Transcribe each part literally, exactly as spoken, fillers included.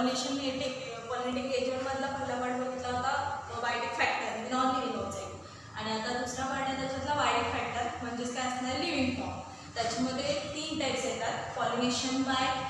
Pollination pollinating एजंटमधला पहिला part बघितला होता बायोटिक फॅक्टर म्हणजे नॉन लिव्हिंग ऑब्जेक्ट, आणि आता दुसरा पार्ट आहे त्याच्यातला बायोटिक फॅक्टर म्हणजेच काय असणार लिव्हिंग फॉर्म. त्याच्यामध्ये तीन टाईप्स येतात, pollination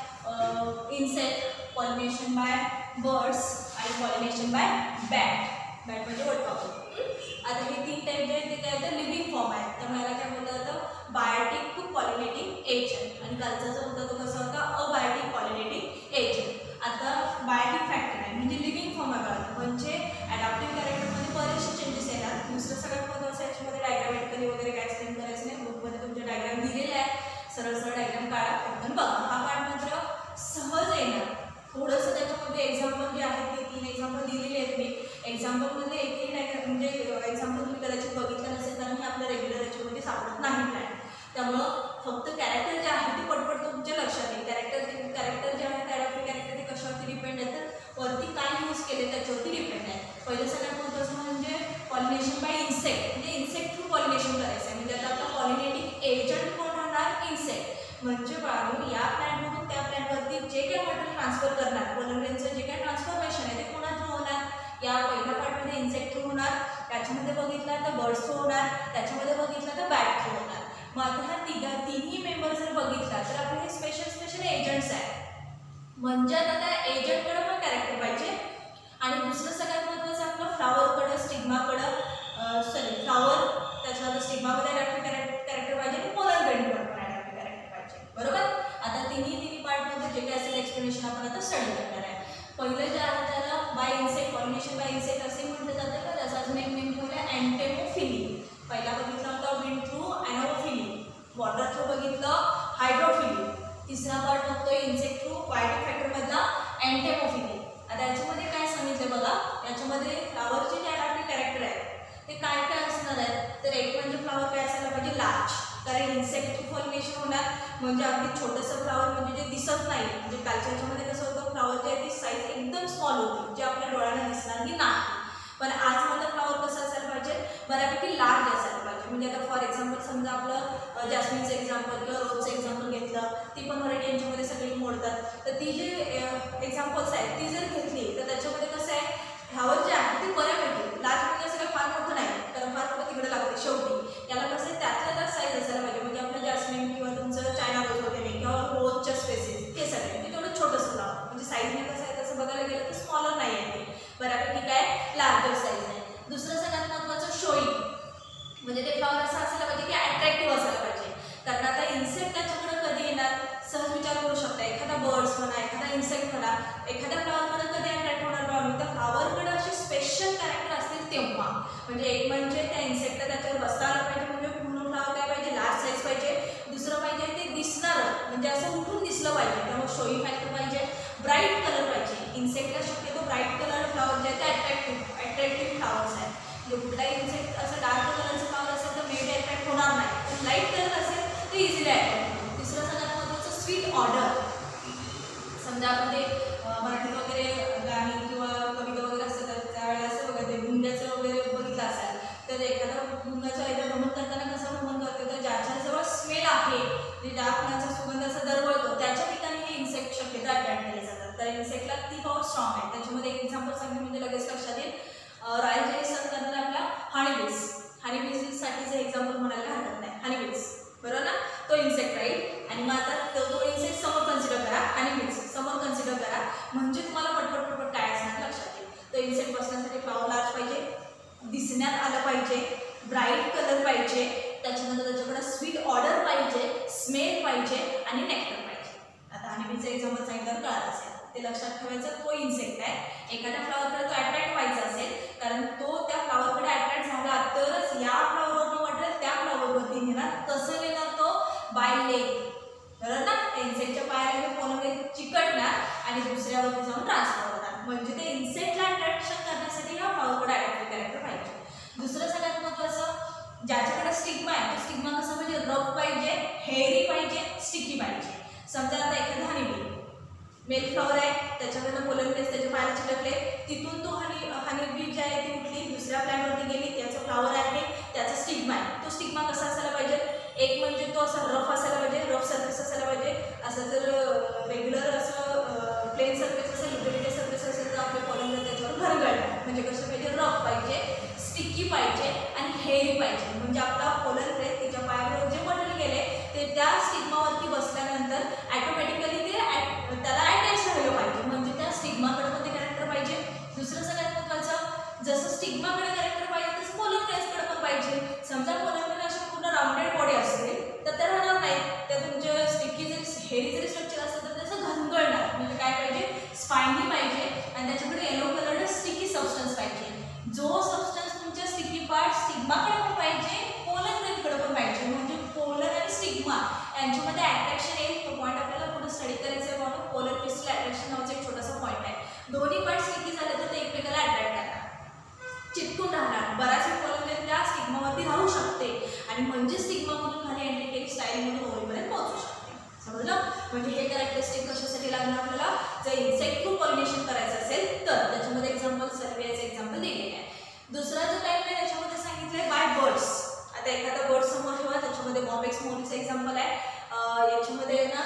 by insect, pollination by birds आणि पॉलिनेशन बाय बॅट. बॅट म्हणजे वटवाघूळ. आता हे तीन टाईप जे आहेत ते काय होतं लिव्हिंग फॉर्म आहेत, तर मला काय बोललं जातं बायोटिक टू पॉलिनेटिंग एजंट, आणि कालचा जो होता तो कसा होता अबायोटिक पॉलिनेटिंग एजंट. आता बायोटिक फॅक्टर आहे म्हणजे लिव्हिंग फॉर्म आहे म्हणजे ॲडॅप्टिव्ह कॅरेक्टरमध्ये बरेचसे चेंजेस येणार. दुसरं सगळ्यात महत्त्वाचं याच्यामध्ये डायग्रामॅटिकली वगैरे काय एक्सप्लेन करायचं नाही, बुकमध्ये तुमच्या डायग्राम दिलेले आहे, सरळ सरळ डायग्राम काढा पण बघा. हा पार्ट मात्र सहज येणार. थोडंसं त्याच्यामध्ये एक्झाम्पल जे आहेत ते तीन एक्झाम्पल दिलेले आहेत मी. एक्झाम्पलमध्ये एकही डायग्राम म्हणजे एक्झाम्पल तुम्ही कदाचित बघितलं नसेल कारण हे आपल्या रेग्युलर याच्यामध्ये सापडत नाही प्लॅन. त्यामुळं फक्त कॅरेक्टर जे आहे ते पटपट तुमच्या लक्षात येईल. कॅरेक्टर कॅरेक्टर जे आहे कॅरेक्टर कॅरेक्टर ते कशावरती डिपेंड आहे तर वरती काय यूज केले त्याच्यावरती डिपेंड आहे. पहिलं सगळ्यात महत्त्वाचं म्हणजे पॉलिनेशन बाय इन्सेक्ट, म्हणजे इन्सेक्ट थ्रू पॉलिनेशन करायचं आहे. म्हणजे आता आपला पॉलिनेटिंग एजंट कोण राहणार इन्सेक्ट. म्हणजे बाळू या प्लॅनमधून त्या प्लॅनवरती जे काही मटेरियल ट्रान्सफर करणार पोलरेनचं जे काही ट्रान्सफॉर्मेशन आहे ते कोणा थ्रू होणार, या पहिल्या पार्टमध्ये इन्सेक्ट थ्रू होणार, त्याच्यामध्ये बघितलं तर बर्ड्स थ्रू होणार, त्याच्यामध्ये बघितलं तर बॅट थ्रू होणार. मग आता ह्या तिघा तिन्ही मेंबर जर बघितला तर आपले हे स्पेशल स्पेशल एजंट्स आहेत. म्हणजे आता त्या एजंटकडं पण कॅरेक्टर पाहिजे, आणि दुसरं सगळ्यात महत्त्वाचं आपलं फ्लावरकडं स्टिग्माकडं सॉरी फ्लावर त्याच्यावर स्टिग्मामध्ये अडॅप्टिव्ह कॅरेक्टर पाहिजे आणि पोलर बेंडकडं पण अडॅप्टिव्ह कॅरेक्टर पाहिजे. बरोबर. आता तिन्ही तिन्ही पार्टमध्ये जे काही असेल एक्सप्लेनेशन आपण आता स्टडी करणार आहे. पहिलं जे आहे त्याला by insect pollination by insect असे म्हटलं जातं का, त्याचा अजून एक नेम ठेवला अँटेमोफिली. पहिला बघितला होता wind through anemophily, water through बघितलं हायड्रोफिली, तिसरा पार्ट बघतोय इन्सेक्ट थ्रू बायोटिक फॅक्टरमधला अँटेमोफिली. आता याच्यामध्ये काय सांगितलं बघा, याच्यामध्ये फ्लावरचे जे अडॅप्टिव्ह कॅरेक्टर आहेत ते काय काय असणार आहेत तर एक म्हणजे फ्लावर काय असायला पाहिजे लार्ज, कारण इन्सेक्ट थ्रू पॉलिनेशन होणार म्हणजे अगदी छोटंसं फ्लावर म्हणजे जे दिसत नाही. म्हणजे कालच्या याच्यामध्ये कसं होतं फ्लावर जे आहे ती साईज एकदम स्मॉल होती जे आपल्या डोळ्यांना दिसणार की नाही, पण आज माझा फ्लावर कसं असायला पाहिजे बऱ्यापैकी लार्ज असायला पाहिजे. म्हणजे आता फॉर एक्झाम्पल समजा आपलं जॅस्मिनचं एक्झाम्पल किंवा रोजचं एक्झाम्पल घेतलं, ती पण व्हरायटी यांच्यामध्ये सगळी मोडतात, तर ती जे एक्झाम्पल्स आहेत ती जर घेतली तर त्याच्यामध्ये कसं आहे फ्लावर जे आहे ते बऱ्यापैकी लार्ज म्हणजे असं काही फार मोठं नाही, कारण फार मोठं तिकडे लागते शेवटी. याला कसं आहे त्यातल्या त्यात साईज असायला पाहिजे. म्हणजे आपलं जॅस्मिन किंवा तुमचं चायना रोज वगैरे किंवा रोजच्या स्पेसिस हे सगळे म्हणजे तेवढं छोटंसं फ्लावर म्हणजे साईजने कसं आहे तसं बघायला गेलं तर स्मॉलर नाही आहे ते, बऱ्यापैकी काय लार्जर साईज आहे. दुसरं सगळ्यात महत्त्वाचं शोईंग, म्हणजे ते फ्लावर असं असायला पाहिजे की अट्रॅक्टिव्ह असायला पाहिजे. कारण आता इन्सेक्ट त्याच्याकडे कधी येणार सहज विचार करू शकता, एखादा बर्ड्स म्हणा एखादा इन्सेक्ट म्हणा एखाद्या फ्लावरकडे कधी अट्रॅक्ट होणार बघा, त्या फ्लावरकडे असे स्पेशल कॅरेक्टर असतील तेव्हा. म्हणजे एक म्हणजे त्या इन्सेक्टला त्याच्यावर बसता आलं पाहिजे, म्हणजे म्हणून फ्लावर काय पाहिजे लार्ज साईज पाहिजे. दुसरं पाहिजे ते दिसणारं म्हणजे असं उठून दिसलं पाहिजे, त्यामुळे शोई फॅक्टर पाहिजे. ब्राईट कलर पाहिजे, इन्सेक्टला शक्यतो ब्राईट कलर फ्लावर जे आहे ते अट्रॅक्टिव्ह अट्रॅक्टिव्ह फ्लावर्स आहेत. म्हणजे कुठलाही इन्सेक्ट असं डार्क कलरचं फ्लावर असेल तर मेबी अट्रॅक्ट होणार नाही, पण लाईट कलर असेल तर इझिली अट्रॅक्ट होईल. तिसरं सगळ्यात महत्त्वाचं स्वीट ऑर्डर. समजा आपण ते मराठीत वगैरे गाणी किंवा कविता वगैरे असतात तर त्यावेळेला असं बघा ते भुंग्याचं वगैरे बघितलं असाल तर एखादा भुंगाचं एकदा भ्रमण करताना कसं भ्रमण करतो तर ज्याच्याजवळ स्मेल आहे म्हणजे ज्या फुलांचा सुगंध असा दरवळतो त्याच्या ठिकाणी हे इन्सेक्ट शक्यता अट्रॅक्ट केले जातात. तर इन्सेक्टला ती पावर स्ट्रॉंग आहे. त्याच्यामध्ये एक एक्झाम्पल सांगते म्हणजे लगेच लक्षात येईल. रॉयल जेली सरकारला आपला हनीबीज हनीबीजसाठीचं एक्झाम्पल म्हणायला हरकत नाही. हनीबीज बरोबर ना, तो इन्सेक्ट राहील. आणि मग आता तो तो इन्सेक्ट समोर कन्सिडर करा, हनीबीज समोर कन्सिडर करा म्हणजे तुम्हाला पटपट पटपट काय असणार लक्षात येईल. तो इन्सेक्ट बसण्यासाठी फ्लावर लार्ज पाहिजे, दिसण्यात आलं पाहिजे, ब्राईट कलर पाहिजे, त्याच्यानंतर त्याच्याकडे स्वीट ऑर्डर पाहिजे, स्मेल पाहिजे आणि नेक्टर पाहिजे. आता हनीबीचं एक्झाम्पल सांगितल्यावर कळत असेल ते लक्षात ठेवायचं. तो इन्सेक्ट आहे एखाद्या फ्लावरकडे तो अट्रॅक्ट व्हायचा असेल कारण तो त्या फ्लावरकडे अट्रॅक्ट झाला तरच या फ्लावरवरनं वाटेल त्या फ्लावरवरती नेणार. कसं नेणार तो बाय लेग बरोबर ना, त्या इन्सेक्टच्या पायाला पोलर चिकटणार आणि दुसऱ्यावरती जाऊन ट्रान्सफर होणार. म्हणजे ते इन्सेक्टला अट्रॅक्शन करण्यासाठी या फ्लावरकडे अट्रॅक्टिव्ह कॅरेक्टर पाहिजे. दुसरं सगळ्यात महत्त्वाचं ज्याच्याकडे स्टिग्मा आहे तो स्टिग्मा कसा पाहिजे रफ पाहिजे, हेअरी पाहिजे, स्टिकी पाहिजे. समजा आता एखादा हनीबी मेल फ्लॉवर आहे त्याच्याकडनं पोलन प्लेस त्याच्या पायाला चिटकले, तिथून तो हनी हनीबी जी आहे ती उठली दुसऱ्या प्लॅनवरती गेली, त्याचं फ्लॉवर आहे त्याचा स्टिग्मा आहे. तो स्टिग्मा कसा असायला पाहिजे, एक म्हणजे तो असा रफ असायला पाहिजे, रफ सरफेस असायला पाहिजे. असं जर रेग्युलर असं प्लेन सरफेस असेल ज्यांना आपल्याला जर इन्सेक्ट थ्रू पॉलिनेशन करायचं असेल तर त्याच्यामध्ये एक्झाम्पल सर्वेचं एक्झाम्पल दिलेलं आहे. दुसरा जो टाईप आहे त्याच्यामध्ये सांगितलं आहे बाय बर्ड्स. आता एखादा बर्ड समोर ठेवा, त्याच्यामध्ये बॉम्बेक्स मोरिस एक्झाम्पल आहे. याच्यामध्ये ना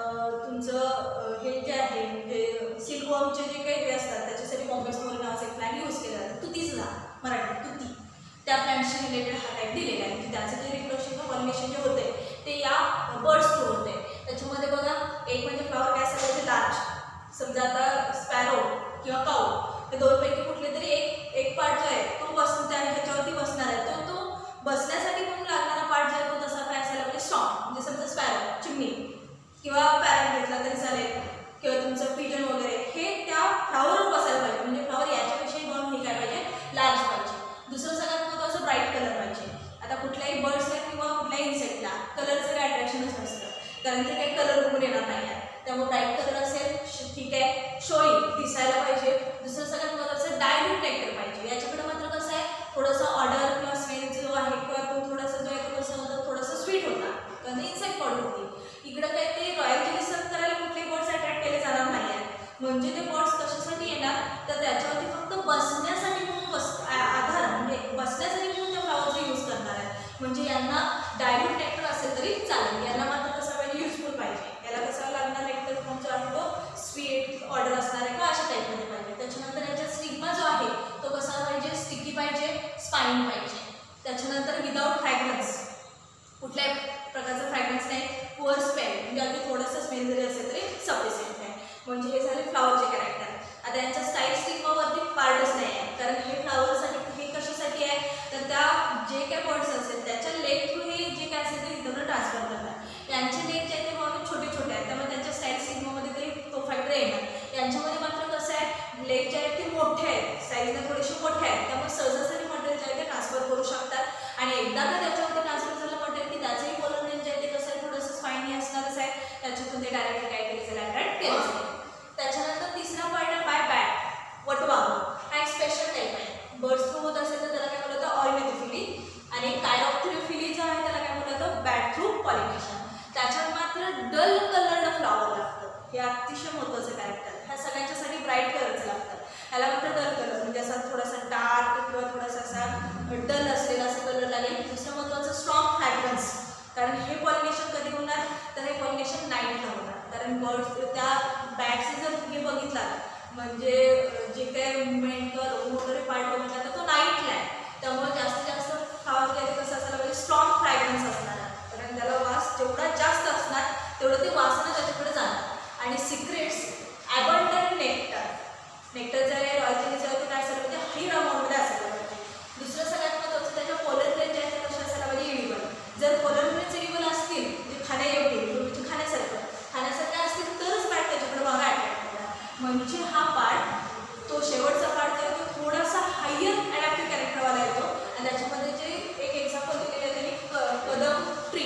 तुमचं हे जे आहे म्हणजे सिल्कवॉर्मचे जे काही हे असतात त्याच्यासाठी बॉम्बेक्स मोरिस नावाचा एक प्लॅन यूज केला जातो. तुतीचं झाड मराठीत तुती, त्या प्लॅन्टशी रिलेटेड हा टाईप दिलेला आहे. म्हणजे त्याचं जे रिप्रोडक्शन किंवा पॉलिनेशन जे होते ते या बर्ड्स थ्रू होते. त्याच्यामध्ये बघा एक म्हणजे फ्लॉवर काय असायचे लार्ज, समजा आता स्पॅरो किंवा काऊ, हे दोनपैकी कुठले तरी एक एक पार्ट जो आहे तो बस त्या ह्याच्यावरती बसणार आहे. तो तो बसण्यासाठी म्हणून लागणारा पार्ट जो आहे तो तसा काय असायला पाहिजे स्ट्रॉंग. म्हणजे समजा स्पॅरो चिमणी किंवा पॅरट घेतला तरी चालेल किंवा तुमचं पिजन वगैरे हे त्या फ्लॉवरवर बसायला पाहिजे. म्हणजे फ्लॉवर याच्यापेक्षाही बॉम्ब हे काय पाहिजे लार्ज पाहिजे. दुसरं सगळ्यात महत्त्वाचं ब्राईट कलर पाहिजे. आता कुठल्याही बर्ड्सला किंवा कुठल्याही इन्सेक्टला कलरचं काही अट्रॅक्शनच नसतं, कारण ते काही कलर बघून येणार नाही आहे. त्यामुळे ब्राईट कलर असेल ठीक आहे, शोईंग दिसायला पाहिजे. दुसरं सगळ्यात महत्त्वाचं डायल्यूट नेक्टर पाहिजे. याच्याकडे मात्र कसं आहे थोडंसं ऑर्डर किंवा स्मेल जो आहे किंवा तो थोडासा जो आहे तो कसं होतं थोडंसं स्वीट होता, कारण इन्सेक्ट पावडर होती. इकडं काय ते रॉयल जेली सर्व करायला कुठले बर्ड्स अट्रॅक्ट केले जाणार नाही आहेत. म्हणजे ते बर्ड्स कशासाठी येणार तर त्याच्यावरती फक्त बसण्यासाठी म्हणून बस आधार म्हणजे बसण्यासाठी म्हणून त्या फ्लॉवरचा यूज करणार आहे. म्हणजे यांना डायल्यूट नेक्टर असेल तरी चालेल. यांना मात्र कसं पाहिजे युजफुल पाहिजे. याला कसा लागणार नेक्टर फॉर्म जो आहे तो स्वीट ऑर्डर असणार आहे किंवा अशा टाईपमध्ये पाहिजे. त्याच्यानंतर याचा स्टिग्मा जो आहे तो कसा पाहिजे स्टिकी पाहिजे, स्पाइन पाहिजे. त्याच्यानंतर विदाउट फ्रॅग्रन्स, कुठल्याही प्रकारचं फ्रॅग्रन्स नाही, पुअर स्मेल म्हणजे अगदी थोडंसं स्मेल जरी असेल तरी सफिशियंट आहे. म्हणजे हे झाले फ्लॉवरचे कॅरेक्टर. आता यांच्या स्टाईल स्टिग्मावरती पार्टच नाही आहे, कारण हे फ्लॉवरसाठी हे कशासाठी आहे तर त्या जे काय बर्ड्स असेल त्याच्या लेग थ्रू हे जे काय असेल ते इथं ट्रान्सफर करतात. यांचे लेग जे आहेत ते म्हणून छोटे छोटे आहेत, त्यामुळे त्यांच्या स्टाईल स्टिग्मामध्ये तरी तो फॅक्टर येणार. यांच्यामध्ये मात्र कसं आहे लेग जे आहेत ते मोठे आहेत, साईजने थोडेसे मोठे आहेत, त्यामुळे सहजासहजी मटेरियल जे आहे ते ट्रान्सफर करू शकतात. आणि एकदा का त्याच्यावरती ट्रान्सफर झालं मटेरियल की त्याचंही पोलर रेंज जे आहे ते कसं आहे थोडंसं स्पाइनी असणारच आहे. त्याच्यातून ते डायरेक्टली काय केले जाईल अट्रॅक्ट केलं जाईल. त्याच्यानंतर तिसरा पॉईंट आहे बाय बॅट वटवाघ. हा एक स्पेशल टाईप आहे. बर्ड्स थ्रू होत असेल तर त्याला काय बोललं जातं ऑर्निथोफिली, आणि कायरोप्टेरोफिली जो आहे त्याला काय बोललं जातं बॅट थ्रू पॉलिनेशन. त्याच्यात मात्र डल कलर्ड फ्लॉवर लागतं. हे अतिशय महत्त्वाचं कॅरेक्टर. ह्या सगळ्यांच्यासाठी ब्राईट कलरचं लागतं. ह्याला मात्र डल कलर म्हणजे असा थोडासा डार्क किंवा थोडासा असा डल असलेला असं कलर लागेल. दुसरं महत्त्वाचं स्ट्रॉंग फ्रॅग्रन्स, कारण हे पॉलिनेशन कधी होणार तर हे पॉलिनेशन नाईटला होणार. कारण बर्ड्स त्या बॅट्सचे जर तुम्ही बघितला म्हणजे जे काही मुवमेंट किंवा वगैरे पार्ट बघितला तर तो नाईटला आहे. त्यामुळे जास्तीत जास्त फ्लॉवर जे कसं असायला पाहिजे स्ट्रॉंग फ्रॅग्रन्स असणार, कारण त्याला वास जेवढा जास्त असणार तेवढं ते वासानं त्याच्याकडे जाणार. आणि सिक्रेट्स ॲबंडंट नेक्टर. नेक्टर जे आहे रॉयल जेलीचं आहे ते काय असायला पाहिजे हायर अमाऊंटमध्ये असायला पाहिजे. दुसरं सगळ्यात महत्त्वाचं त्याच्या पोलर रेंज आहे ते कसे असायला पाहिजे इव्हिबल. जर पोलर रेंज इव्हिबल असतील म्हणजे खाण्यायोग्य म्हणजे खाण्यासारखं खाण्यासारखं असतील तरच बॅट त्याच्याकडे बघा अट्रॅक्ट होणार. म्हणजे हा पार्ट तो शेवटचा पार्ट जो आहे तो थोडासा हायर ॲडॅप्टिव्ह कॅरेक्टरवाला येतो. आणि त्याच्यामध्ये जे एक एक्झाम्पल दिलेलं आहे त्यांनी कदम ट्री,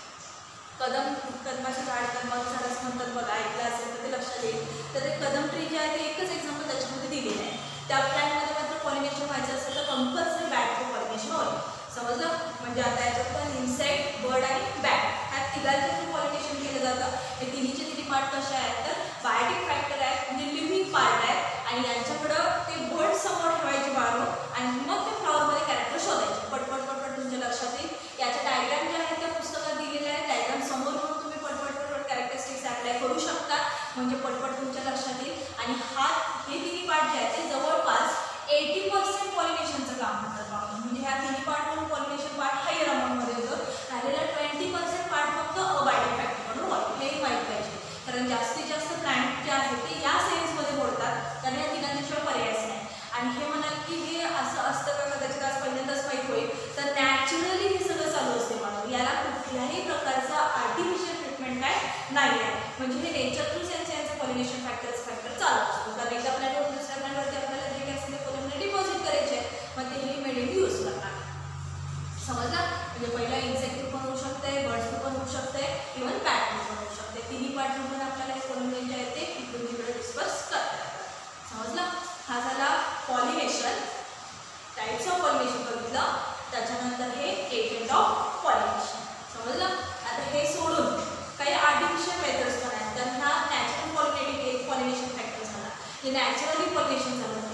कदम कदमाचे झाड कदमाचं झाड असं म्हणतात बघा, ऐकलं असेल तर ते लक्षात येईल. तर ते कदम ट्री जे आहे ते एकच एक्झाम्पल त्याच्यामध्ये दिलेलं आहे. त्या प्लॅनमध्ये मात्र पॉलिनेशन व्हायचं असेल तर कंपल्सरी बॅट थ्रू पॉलिनेशन होईल. समजलं? म्हणजे आता याच्यात पण इन्सेक्ट बर्ड आणि बॅट ह्या तिघांचं जे पॉलिनेशन केलं जातं हे तिन्हीचे तिन्ही पार्ट कसे आहेत तर बायोटिक फॅक्टर आहेत म्हणजे लिव्हिंग पार्ट आहेत. आणि यांच्याकडं ते बर्ड समोर ठेवायचे बाळून आणि मग ते फ्लॉवरमध्ये कॅरेक्टर शोधायचे. पटपट पटपट तुमच्या लक्षात येईल. याच्या डायग्राम ज्या आहेत त्या पुस्तकात दिलेल्या आहेत. डायग्राम समोर म्हणून तुम्ही पटपट पटपट कॅरेक्टरिस्टिक्स अप्लाय करू शकता म्हणजे पटपट तुमच्या लक्षात येईल. आणि हा हे तिन्ही पार्ट जे आहेत ते जवळपास एटी पर्सेंट पॉलिनेशनचं काम करतात बाळून. म्हणजे ह्या तिन्ही पार्ट म्हणून पॉलिनेशन पार्ट हायर अमाऊंटमध्ये होतं. राहिलेला ट्वेंटी पर्सेंट पार्ट फक्त अबायोटिक फॅक्टर म्हणून होईल. हेही माहीत पाहिजे, कारण जास्तीत जास्त प्लांट जे आहेत ते या सेन्समध्ये मोडतात, कारण या तिघांच्याशिवाय पर्यायच नाही. आणि हे म्हणाल की हे असं असतं का कदाचित आज पहिल्यांदाच माहीत होईल तर नॅचरली हे सगळं चालू असते बाळून. याला कुठल्याही प्रकारचा आर्टिफिशियल ट्रीटमेंट काय नाही आहे. म्हणजे हे नेचर थ्रू सेन्स यांचं पॉलिनेशन फॅक्टर्स फॅक्टर चालू असतो. कारण एकदा प्लॅनवर दुसऱ्या प्लॅनवरती आपल्याला जे काय असेल ते पॉलिनेशन डिपॉझिट करायचे मग ते हे मेडिन यूज करणार. समजलं? म्हणजे पहिला इन्सेक्ट थ्रू पण होऊ शकते, बर्ड्स थ्रू पण होऊ शकते, इव्हन बॅट थ्रू पण होऊ शकते. तिन्ही पार्ट पण आपल्याला हे पॉलिनेशन जे आहे ते इकडून तिकडे डिस्पर्स करता येतात. समजलं? हा झाला पॉलिनेशन, टाईप्स ऑफ पॉलिनेशन बघितलं. त्याच्यानंतर हे एजंट ऑफ पॉलिनेशन. समजलं? आता हे सोडून काही आर्टिफिशियल मेथड्स पण आहेत. तर ह्या नॅचरल पॉलिनेटिंग जे नॅचरली पॉलिनेशन झालं